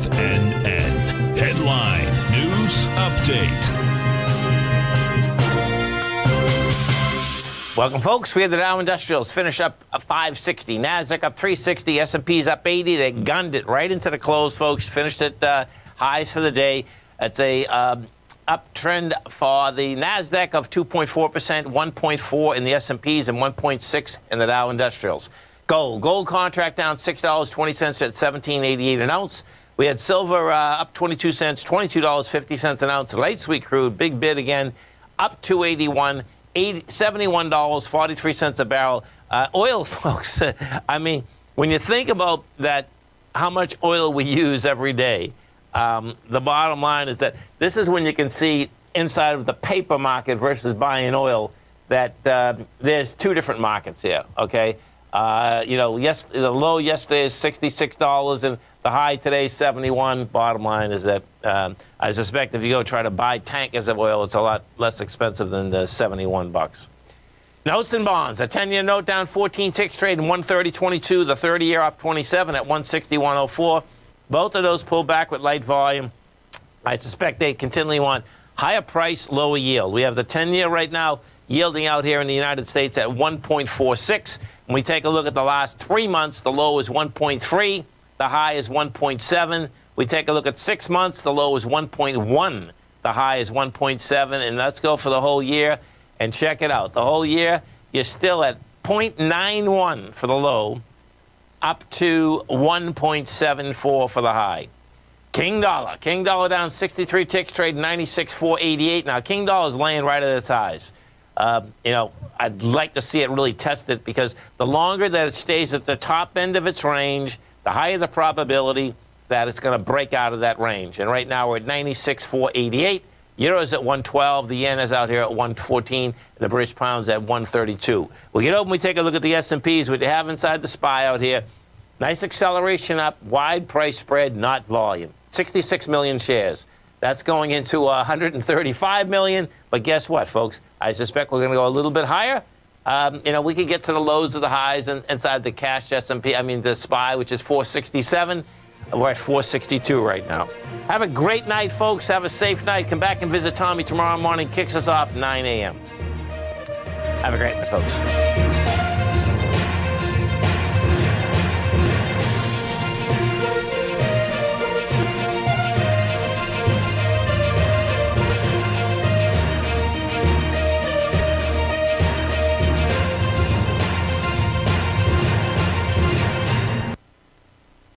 FNN. Headline News Update. Welcome, folks. We had the Dow Industrials finish up 560. NASDAQ up 360. S&P's up 80. They gunned it right into the close, folks. Finished at highs for the day. It's a uptrend for the NASDAQ of 2.4%, 1.4 in the S&Ps, and 1.6 in the Dow Industrials. Gold contract down $6.20 at $17.88 an ounce. We had silver up 22 cents, $22.50 an ounce. Light sweet crude, big bid again, up $2.81. $71.43 a barrel. Oil, folks, I mean, when you think about that, how much oil we use every day, the bottom line is that this is when you can see inside of the paper market versus buying oil that there's two different markets here, okay? You know, yes, the low yesterday is $66 and the high today is $71. Bottom line is that I suspect if you go try to buy tankers of oil, it's a lot less expensive than the $71. Notes and bonds. A 10-year note down 14 ticks, trading 130.22. The 30-year off 27 at 161.04. Both of those pull back with light volume. I suspect they continually want higher price, lower yield. We have the 10-year right now yielding out here in the United States at 1.46. When we take a look at the last 3 months, the low is 1.3. The high is 1.7. We take a look at 6 months. The low is 1.1. The high is 1.7. And let's go for the whole year and check it out. The whole year, you're still at 0.91 for the low, up to 1.74 for the high. King dollar down 63 ticks, trading 96.488. Now, King dollar is laying right at its highs. You know, I'd like to see it really tested because the longer that it stays at the top end of its range, the higher the probability that it's going to break out of that range. And right now we're at 96.488. Euro's at 112. The yen is out here at 114. And the British pound's at 132. We get open, we take a look at the S&Ps. What you have inside the SPY out here, nice acceleration up, wide price spread, not volume. 66 million shares. That's going into 135 million. But guess what, folks? I suspect we're going to go a little bit higher. You know, we could get to the lows of the highs inside the cash S&P, I mean the SPY, which is 467. We're at 462 right now. Have a great night, folks. Have a safe night. Come back and visit Tommy tomorrow morning. Kicks us off 9 a.m. Have a great night, folks.